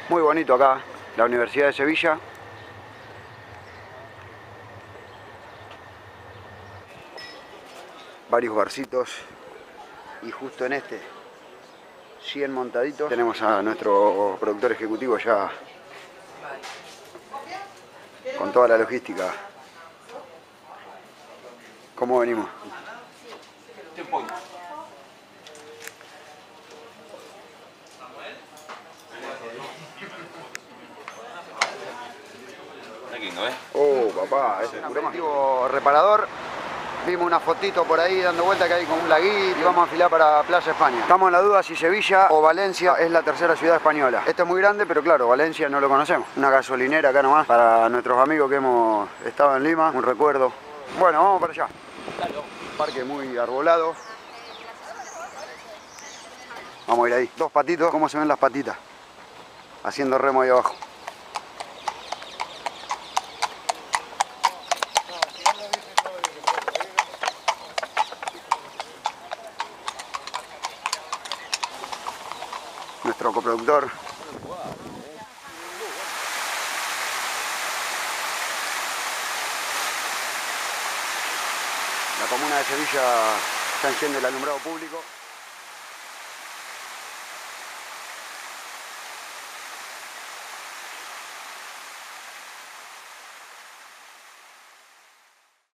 Muy bonito acá, la Universidad de Sevilla. Varios barcitos. Y justo en este, 100 montaditos, tenemos a nuestro productor ejecutivo ya con toda la logística. ¿Cómo venimos? Oh, papá, ese es un antiguo reparador. Vimos una fotito por ahí dando vuelta que hay con un laguito y vamos a afilar para Plaza España. Estamos en la duda si Sevilla o Valencia es la tercera ciudad española. Esto es muy grande, pero claro, Valencia no lo conocemos. Una gasolinera acá nomás para nuestros amigos que hemos estado en Lima, un recuerdo. Bueno, vamos para allá. Parque muy arbolado. Vamos a ir ahí. Dos patitos, ¿cómo se ven las patitas? Haciendo remo ahí abajo. Nuestro coproductor. La comuna de Sevilla ya enciende el alumbrado público.